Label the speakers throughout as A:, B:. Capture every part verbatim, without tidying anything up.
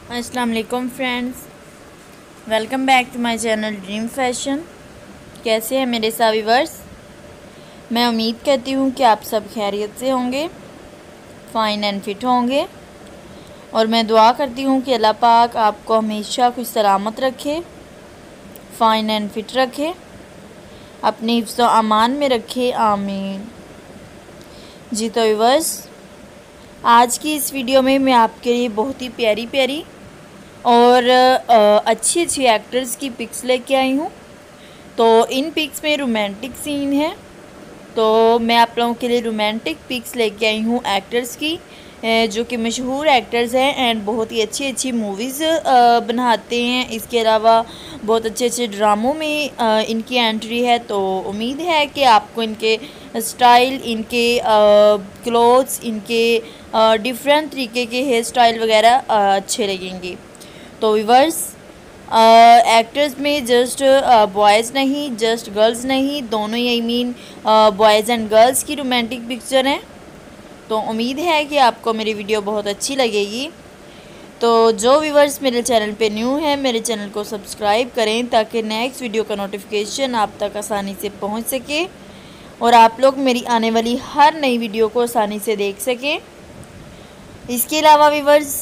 A: अस्सलाम वालेकुम friends, welcome back to my channel dream fashion. कैसे हैं मेरे सभी व्यूअर्स? मैं उम्मीद करती हूँ कि आप सब खैरियत से होंगे, फ़ाइन एंड फिट होंगे, और मैं दुआ करती हूँ कि अल्लाह पाक आपको हमेशा खुश सलामत रखे, फ़ाइन एंड फिट रखे, अपने हिफ्ज़ व अमान में रखे, आमीन। जी तो व्यूअर्स, आज की इस वीडियो में मैं आपके लिए बहुत ही प्यारी प्यारी और अच्छी अच्छी एक्टर्स की पिक्स लेके आई हूँ। तो इन पिक्स में रोमांटिक सीन है, तो मैं आप लोगों के लिए रोमांटिक पिक्स लेके आई हूँ एक्टर्स की, जो कि मशहूर एक्टर्स हैं एंड बहुत ही अच्छी अच्छी मूवीज़ बनाते हैं। इसके अलावा बहुत अच्छे अच्छे ड्रामों में इनकी एंट्री है। तो उम्मीद है कि आपको इनके स्टाइल, इनके क्लोथ्स, इनके डिफरेंट तरीके के हेयर स्टाइल वगैरह अच्छे लगेंगे। तो व्यूअर्स, एक्टर्स में जस्ट बॉयज़ नहीं, जस्ट गर्ल्स नहीं, दोनों ही I mean boys and girls की रोमांटिक पिक्चर हैं। तो उम्मीद है कि आपको मेरी वीडियो बहुत अच्छी लगेगी। तो जो व्यूअर्स मेरे चैनल पे न्यू हैं, मेरे चैनल को सब्सक्राइब करें ताकि नेक्स्ट वीडियो का नोटिफिकेशन आप तक आसानी से पहुंच सके और आप लोग मेरी आने वाली हर नई वीडियो को आसानी से देख सकें। इसके अलावा व्यूअर्स,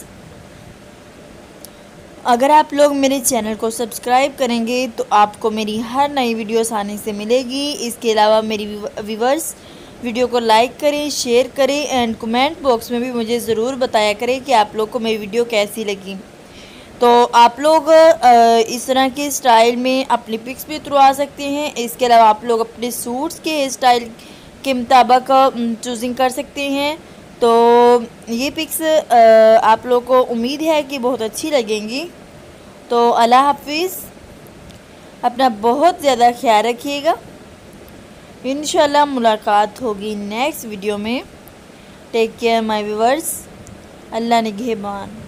A: अगर आप लोग मेरे चैनल को सब्सक्राइब करेंगे तो आपको मेरी हर नई वीडियो आसानी से मिलेगी। इसके अलावा मेरी व्यूअर्स, वीडियो को लाइक करें, शेयर करें एंड कमेंट बॉक्स में भी मुझे ज़रूर बताया करें कि आप लोग को मेरी वीडियो कैसी लगी। तो आप लोग इस तरह के स्टाइल में अपनी पिक्स भी उतरवा सकते हैं। इसके अलावा आप लोग अपने सूट्स के हेयर स्टाइल के मुताबिक चूजिंग कर सकते हैं। तो ये पिक्स आप लोग को उम्मीद है कि बहुत अच्छी लगेंगी। तो अल्लाह हाफिज़, अपना बहुत ज़्यादा ख्याल रखिएगा। इंशाल्लाह मुलाकात होगी नेक्स्ट वीडियो में। टेक केयर माय व्यूअर्स, अल्लाह निगहबान।